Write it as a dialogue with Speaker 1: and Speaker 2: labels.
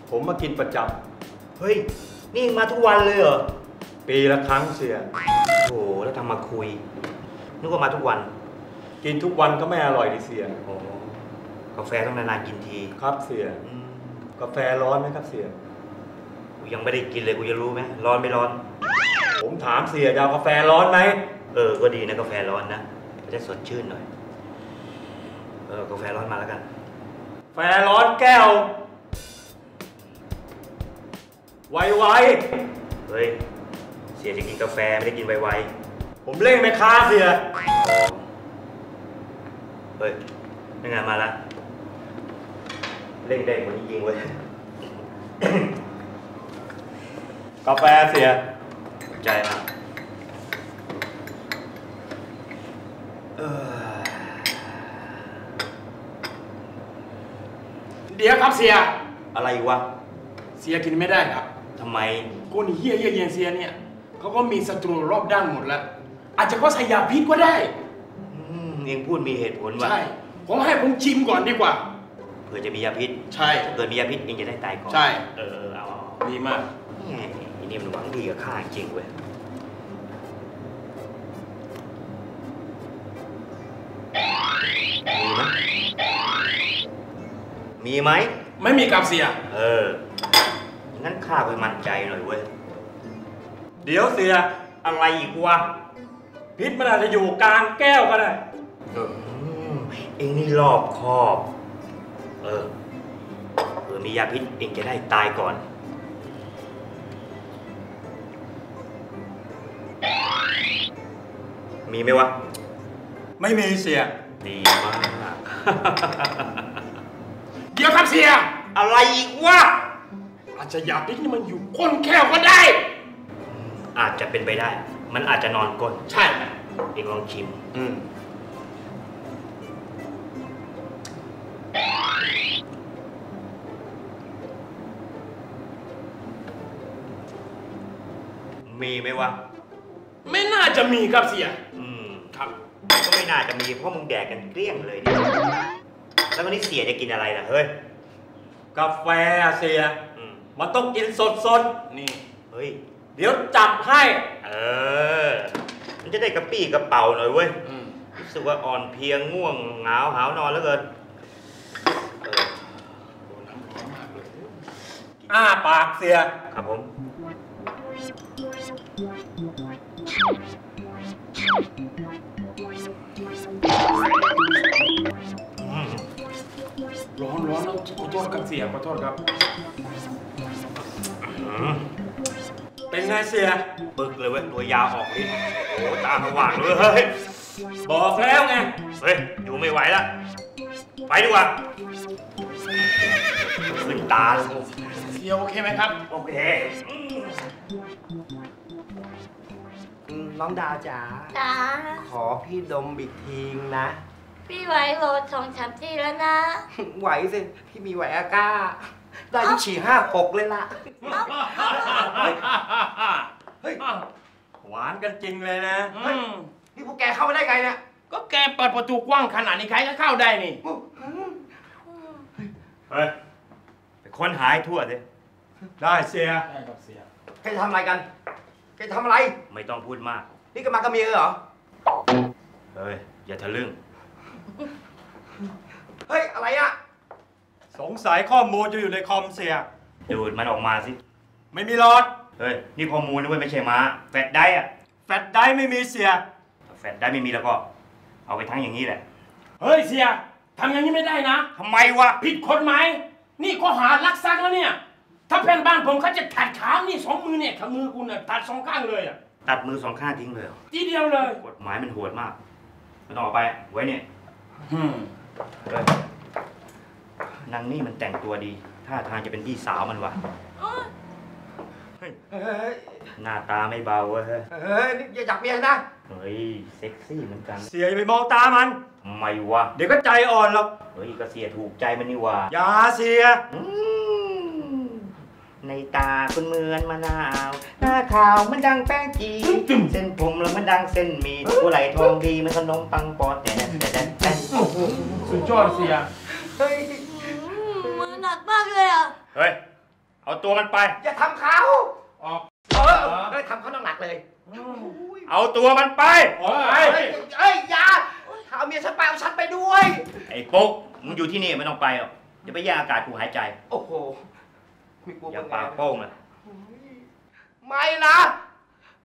Speaker 1: ผมมากินประจ
Speaker 2: ำเฮ้ยนี่มาทุกวันเลยเหรอ
Speaker 1: ปีละครั้งเสีย
Speaker 2: โอ้แล้วทำมาคุยนึกว่ามาทุกวัน
Speaker 1: กินทุกวันก็ไม่อร่อยดิเสีย
Speaker 2: โอ้กาแฟต้องนานๆกินที
Speaker 1: ครับเสียกาแฟร้อนไหมครับเสีย
Speaker 2: กูยังไม่ได้กินเลยกูจะรู้ไหมร้อนไม่ร้อน
Speaker 1: ผมถามเสียจะเอากาแฟร้อนไหม
Speaker 2: ก็ดีนะกาแฟร้อนนะจะสดชื่นหน่อยกาแฟร้อนมาแล้วกัน
Speaker 1: กาแฟร้อนแก้วไว
Speaker 2: เฮ้ยเสียจะกินกาแฟไม่ได้กินไว
Speaker 1: ผมเร่งไหมค้าเสีย
Speaker 2: เฮ้ยงานมาแล้วเร่งได้คนนี้ยิงเว้ย
Speaker 1: กาแฟเสีย
Speaker 2: ใจมาก
Speaker 3: เดี๋ยวครับเสีย
Speaker 2: อะไรวะ
Speaker 3: เสียกินไม่ได้ครับ
Speaker 2: ทำไม
Speaker 3: คนเฮี้ยเสียเนี่ยเขาก็มีศัตรูรอบด้านหมดแล้วอาจจะก็ใส่ยาพิษก็ได้
Speaker 2: เองพูดมีเหตุผลว่ะ
Speaker 3: ใช่ผมให้ผมชิมก่อนดีกว่า
Speaker 2: เผื่อจะมียาพิษ
Speaker 3: ใช่
Speaker 2: เกิดมียาพิษเองจะได้ตายก่อน
Speaker 3: ใช่
Speaker 2: เอา
Speaker 3: ดีมาก
Speaker 2: นี่มันหวังดีกับข้าจริงเว้ยมีไหม
Speaker 3: ไม่มีกับเสีย
Speaker 2: งั้นข้าไปมั่นใจหน่อยเว้ย
Speaker 1: เดี๋ยวเสีย
Speaker 2: อะไรอีกวะ
Speaker 1: พิษมันอาจจะอยู่กลางแก้วก็ได้
Speaker 2: เองนี่รอบคอบมียาพิษเองจะได้ตายก่อนมีไหมวะ
Speaker 1: ไม่มีเสีย
Speaker 2: ดีมาก
Speaker 3: เดี๋ยวครับเสีย
Speaker 2: อะไรอีกวะ
Speaker 3: อาจจะยาพิษนี่มันอยู่ก้นแก้วก็ได้
Speaker 2: อาจจะเป็นไปได้มันอาจจะนอนก้น
Speaker 3: ใช่
Speaker 2: เองลองชิมมีไหมวะ
Speaker 3: ไม่น่าจะมีครับเสีย
Speaker 2: ครับก็ไม่น่าจะมีเพราะมึงแดกกันเกลี้ยงเลยดิแล้ววันนี้เสียจะกินอะไรล่ะเฮ้ย
Speaker 1: กาแฟเสียมันต้องกินสด
Speaker 2: นี่เฮ้ย
Speaker 1: เดี๋ยวจัดให้
Speaker 2: มันจะได้กระปี้กระเป๋าหน่อยเว้ยรู้สึกว่าอ่อนเพลียง่วงเหงาหาวนอนแล้วเกิน
Speaker 1: อ้าปากเสีย
Speaker 2: ครับผม
Speaker 3: ร้อนแล้วขอโทษครับเสียขอโทษครับ
Speaker 1: เป็นไงเสีย
Speaker 2: ปึกเลยเว้ยตัวยาวออกนี่โอ้ตาสว่างเลยเฮ้ย
Speaker 1: บอกแล้วไง
Speaker 2: เฮ้ยอยู่ไม่ไหวแล้วไปดีกว่าขึ้นตาเลย
Speaker 3: เสียโอเคไหมครับ
Speaker 2: โอเคน้องดาวจ๋าขอพี่ดมอีกทีนะ
Speaker 4: พี่ไหวโหลด2-3 ทีแล้วนะ
Speaker 2: ไหวสิพี่มีไหวอาก้าได้ที่4-5-6เลยล่ะ
Speaker 1: เฮ้ยหวานกันจริงเลยนะ
Speaker 2: นี่พวกแกเข้าไปได้ไงเนี่ย
Speaker 3: ก็แกเปิดประตูกว้างขนาดนี้ใครก็เข้าได้นี่
Speaker 2: เฮ้ยไปค้นหาให้ทั่วสิ
Speaker 1: ได้เสีย
Speaker 3: ได้ครับเสีย
Speaker 2: แกทำอะไรกันแกทำอะไรไม่ต้องพูดมากนี่ก็มากับเมียเหรอเฮ้ยอย่าทะลึ่งเฮ้ยอะไรอะ
Speaker 1: สงสัยข้อมูลจะอยู่ในคอมเสีย
Speaker 2: ดูดมันออกมาสิ
Speaker 1: ไม่มีหลอด
Speaker 2: เฮ้ยนี่ข้อมูลนะเว้ยไม่ใช่ม้าแฟลชไดร์อะ
Speaker 1: แฟลชไดร์ไม่มีเสีย
Speaker 2: แฟลชไดร์ไม่มีแล้วก็เอาไปทั้งอย่างนี้แหละ
Speaker 3: เฮ้ยเสียทำอย่างนี้ไม่ได้นะ
Speaker 2: ทำไมวะ
Speaker 3: ผิดกฎหมายนี่ข้อหารักทรัพย์แล้วเนี่ยถ้าเพื่อนบ้านผมเขาจะตัดขานี่2 มือเนี่ยขามือคุณน่ะตัด2 ข้างเลยอะ
Speaker 2: ตัดมือ2 ข้างทิ้งเลย
Speaker 3: ทีเดียวเลย
Speaker 2: กฎหมายมันโหดมากไม่ต้องออกไปไว้เนี่ยนางนี่มันแต่งตัวดีท่าทางจะเป็นพี่สาวมันวะหน้าตาไม่เบาเว้ย
Speaker 1: อย่าจับเมียนะ
Speaker 2: เฮ้ยเซ็กซี่เหมือนกัน
Speaker 1: เสียอย่าไปมองตามัน
Speaker 2: ทำไมวะ
Speaker 1: เดี๋ยวก็ใจอ่อนหรอก
Speaker 2: เฮ้ยก็เสียถูกใจมันนี่วะ
Speaker 1: อย่าเสีย
Speaker 2: ในตาคุณเหมือนมะนาวหน้าขาวมันดังแป้งจีเส้นผมแล้วมันดังเส้นหมี่หัวไหล่ทองดีมันขนมปังปอดแต่
Speaker 3: สุดยอดเสีย
Speaker 4: มือหนักมากเลยอ่ะ
Speaker 2: เฮ้ยเอาตัวมันไป
Speaker 5: อย่าทำเขา
Speaker 3: ออก
Speaker 5: ทำเขาหนักๆเลย
Speaker 2: เอาตัวมันไป
Speaker 3: ออกไป
Speaker 5: เอ้ยอย่าถ้าเอาเมียฉันไปเอาฉันไปด้วย
Speaker 2: ไอ้ปุ๊กมึงอยู่ที่นี่ไม่ต้องไปหรอกจะไปแย่งอากาศกูหายใจ
Speaker 5: โอ้โหมีกลัว
Speaker 2: อย่าปากโป้งนะ
Speaker 5: ไม่นะ